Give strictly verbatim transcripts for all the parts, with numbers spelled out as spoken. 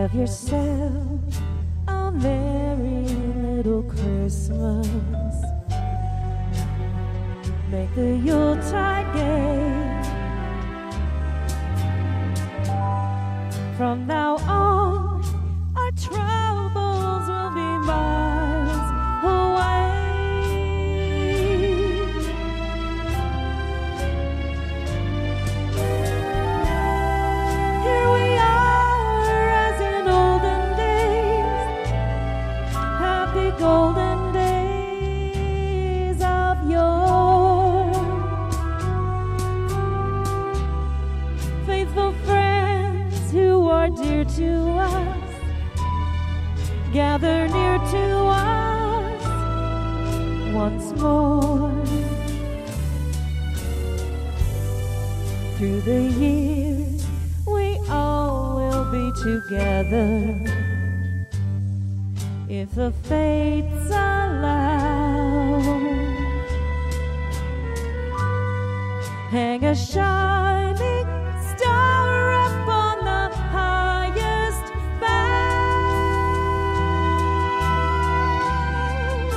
Have yourself a merry little Christmas. Make the Yuletide gay. From now on, our troubles will be miles away. Here we are as in olden days, happy golden days of yore. Faithful friends who are dear to us, gather near to us once more. Through the years, we all will be together, if the fates allow. Hang a shining star up on the highest bough,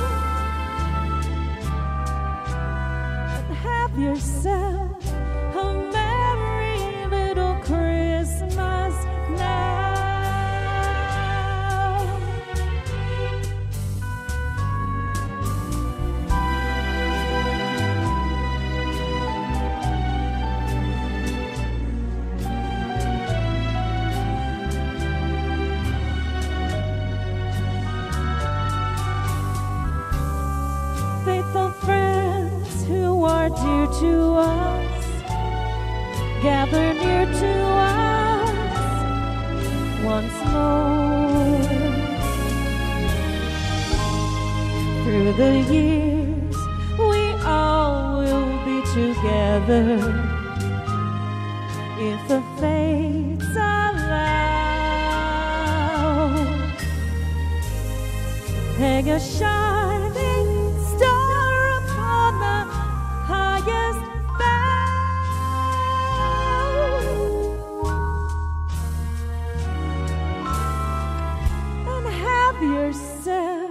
and have yourself a merry little Christmas now. Faithful friends who are dear to us, gather near to us once more. Through the years, we all will be together, if the fates allow. Hang a shining star upon the highest bough, and have yourself